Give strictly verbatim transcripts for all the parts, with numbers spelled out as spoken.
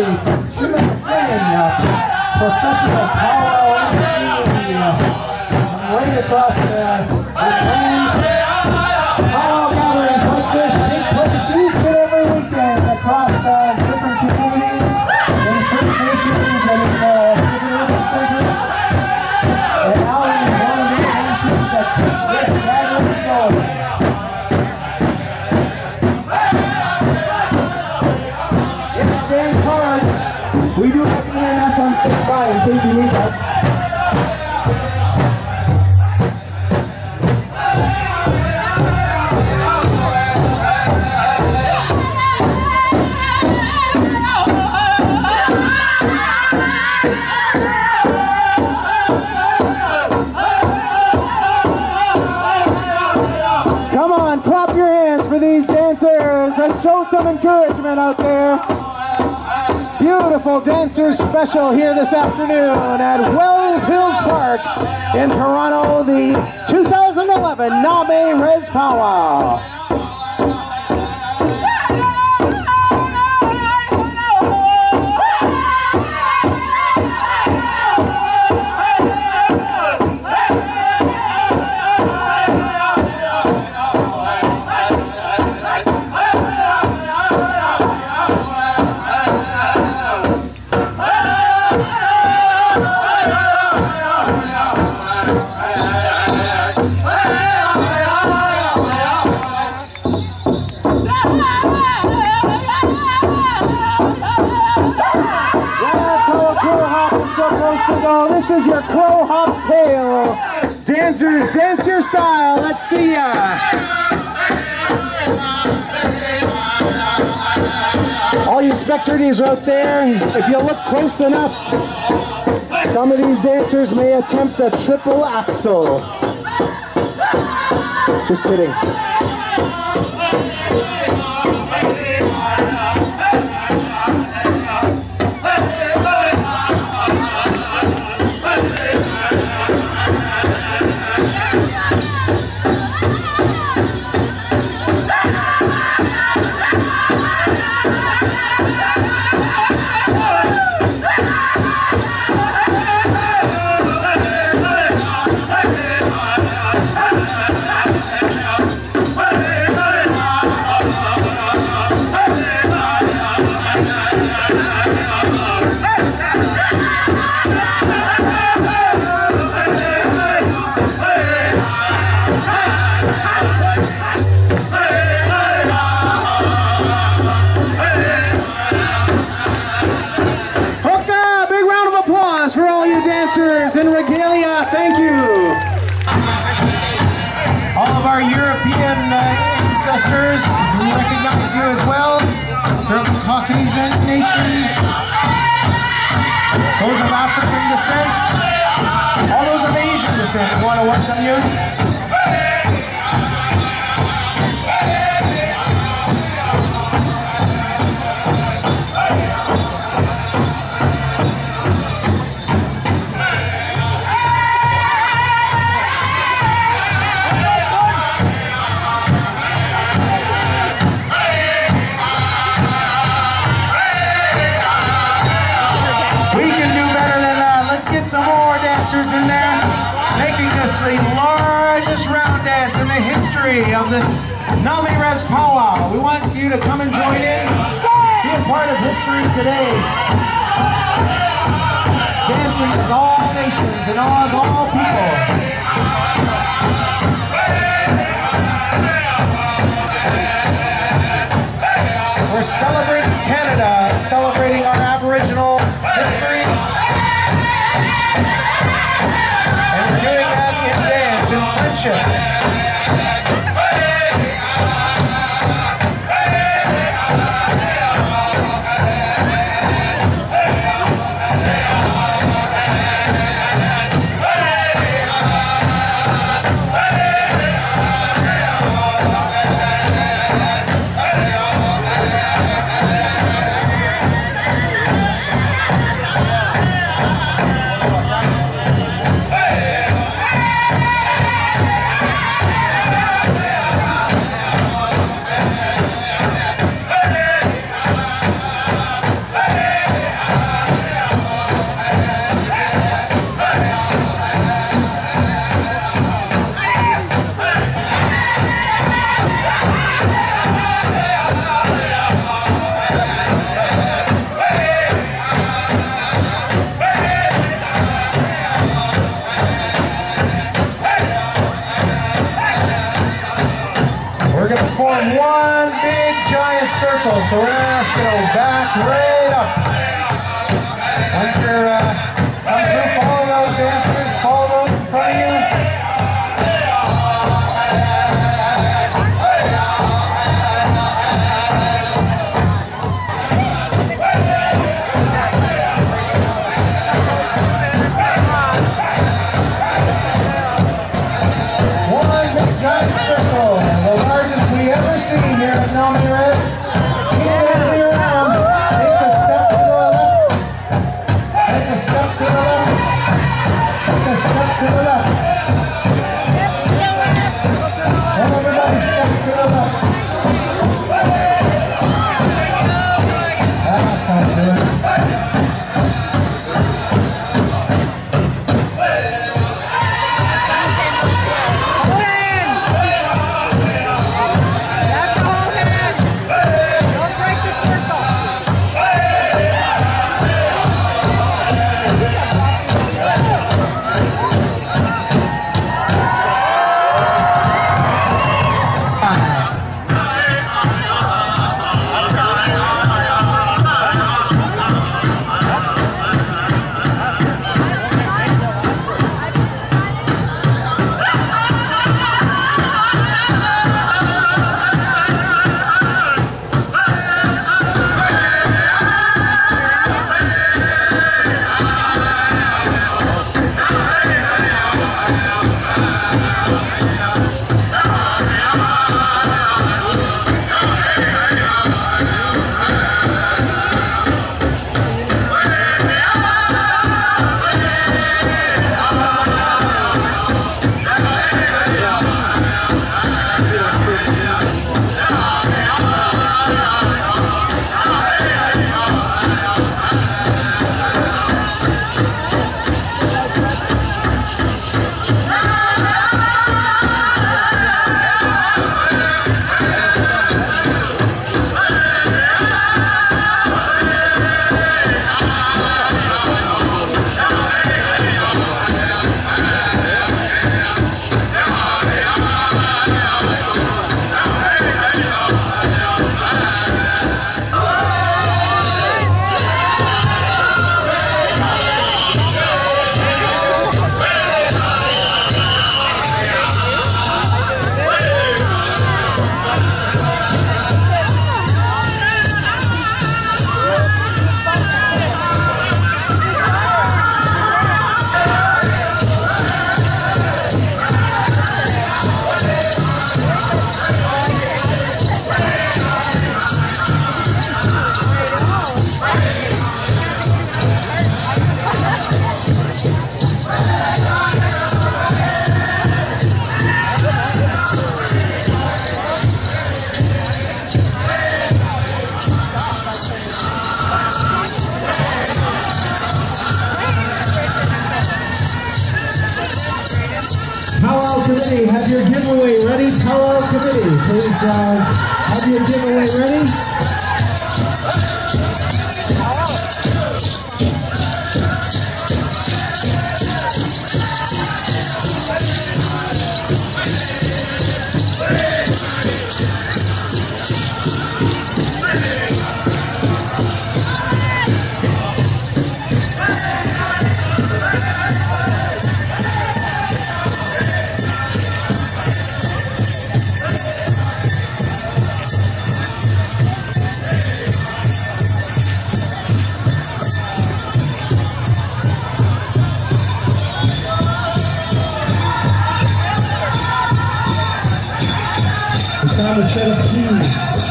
Kelly from Trinidad, uh, professional powwow M C, uh, right across the, this land. Powwow gatherings like this take place each and every weekend across uh, different communities, in First Nations and in uh, different urban centers. And now in one of the nations that keep this gathering going. We do have E M S on standby in case you need us. Come on, clap your hands for these dancers and show some encouragement out there. Beautiful dancers special here this afternoon at Wells Hills Park in Toronto, the two thousand eleven Name Res Powwow. This is your crow hop tail. Dancers, dance your style. Let's see ya. All you spectators out there, if you look close enough, some of these dancers may attempt a triple axel. Just kidding. In regalia, thank you. All of our European uh, ancestors, we recognize you as well. From Caucasian nation, those of African descent, all those of Asian descent, we want to welcome you. Some more dancers in there, making this the largest round dance in the history of this Name Res Powwow. We want you to come and join in, be a part of history today. Dancing as all nations and as all people. We're celebrating Canada, celebrating our Aboriginal history. Friendship. right up. Once you're uh, come through, follow those dancers, follow those in front of you. Committee, have your giveaway ready. Powwow Committee, please uh, have your giveaway ready. Time to set up keys.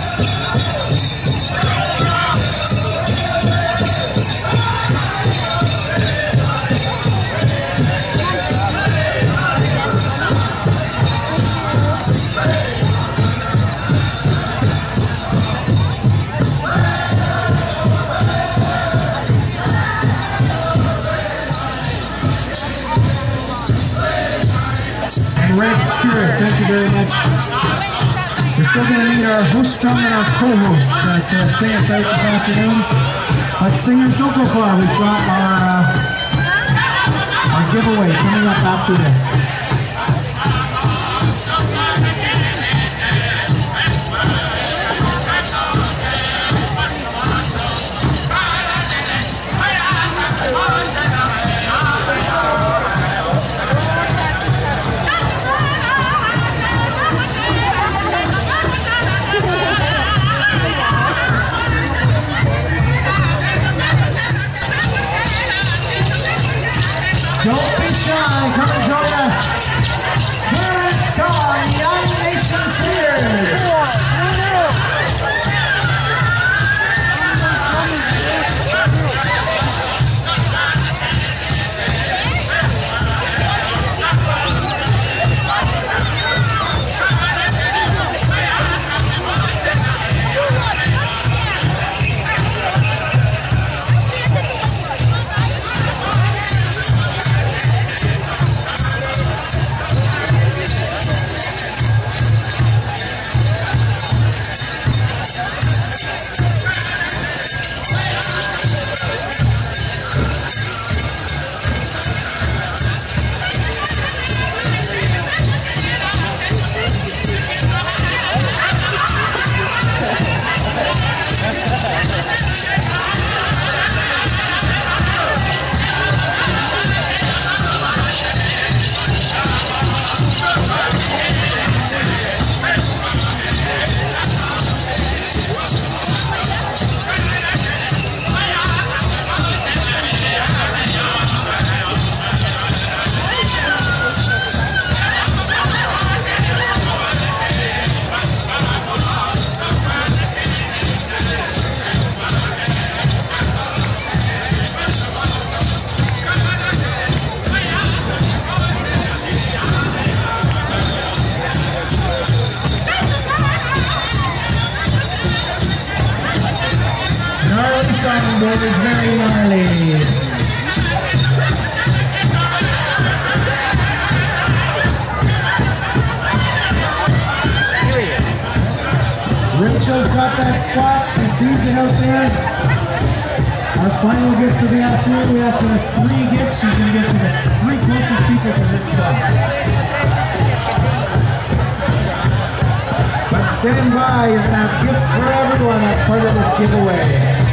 Red Spirit, thank you very much. We're still going to need our host drum and our co-host uh, to sing us out this afternoon. But singers, don't go far. We've got our, uh, our giveaway coming up after this. move is very gnarly. Rachel's got that spot. She sees it out there. Our final gift to the afternoon. We have to have three gifts. She's going to get to the three closest people to this spot. But stand by. You're going to have gifts for everyone as part of this giveaway.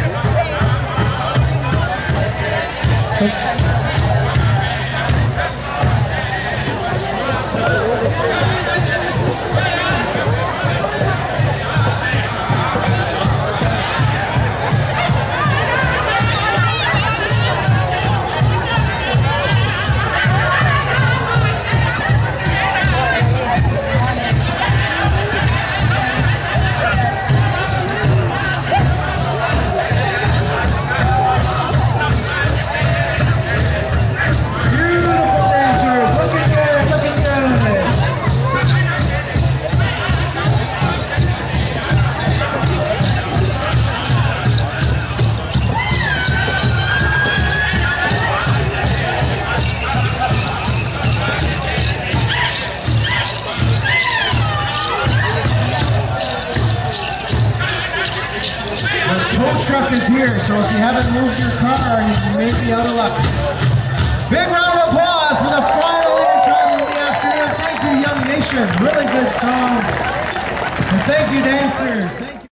Tow truck is here, so if you haven't moved your car, you may be out of luck. Big round of applause for the final intro of the afternoon. Thank you, Young Nation. Really good song. And thank you, dancers. Thank you.